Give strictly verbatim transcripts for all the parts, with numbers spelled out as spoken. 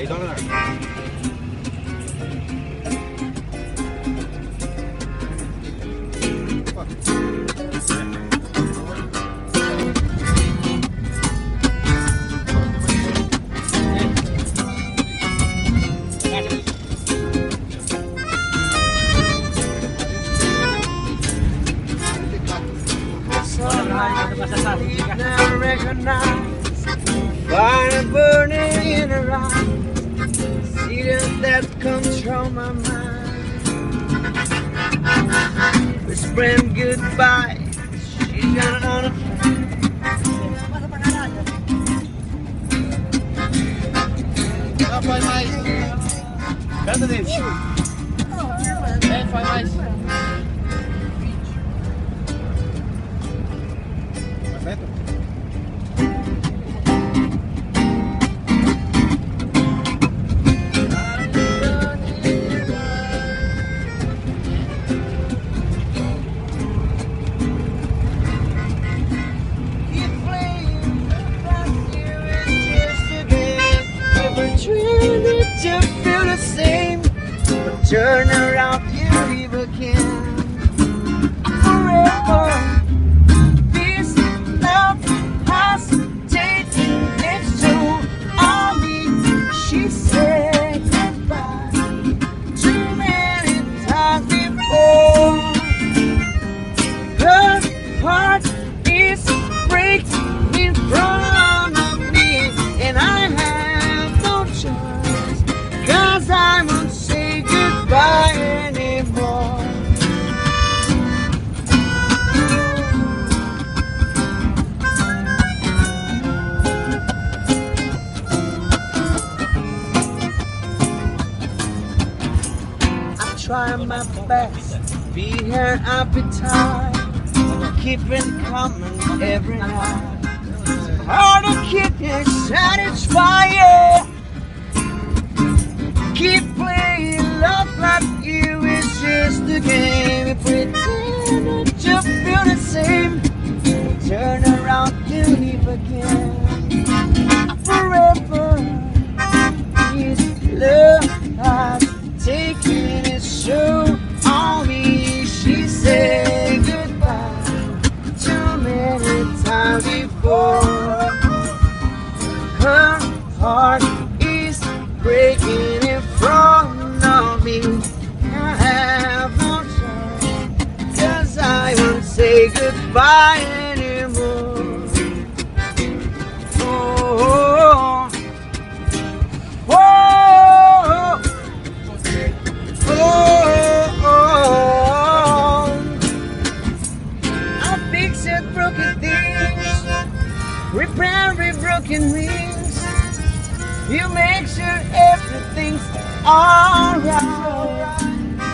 eight dollars. Now recognize fire burning in her eyes, seeds that control my mind. Whispering goodbye, she's gone on a Ah, faz mais. Canta desse. É, faz mais. Perfeito? Turn around, you leave again. Forever, this love has taken its toll on me. She said goodbye too many times before. Her heart is breaking in front of me, and I have no choice, 'cause I won't say goodbye anymore. I try my best, be her appetite, keeping coming every night. Hard to keep it satisfied, yeah. Keep playing love like you, it's just a game. We pretend to feel the same. Turn around, you leave again. Forever, this love has taken its show on me. She said goodbye too many times before. Her heart is breaking in front of me. I have no choice, 'cause I won't say goodbye anymore. Oh, oh, oh, oh, oh. I fix it broken things, repair broken wings. You make sure everything's alright.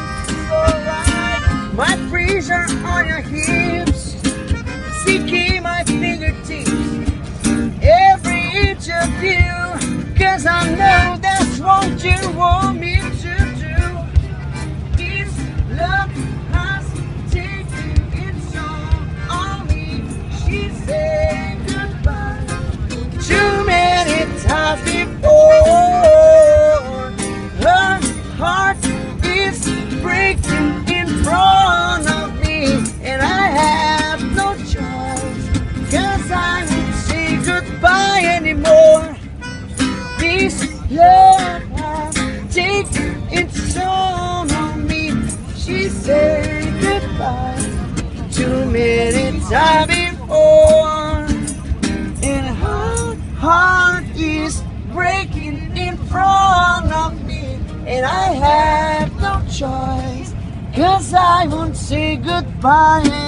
My pressure on your hips, seeking my fingertips, every inch of you, 'cause I know that's what you want me to do. This love has taken its toll on me. She said goodbye too many times before. Her heart is breaking in front of me, and I have no choice, 'cause I won't say goodbye anymore. This love has taken its toll on me. She said goodbye too many times before, and her heart is breaking in front of me, and I have no choice, 'cause I won't say goodbye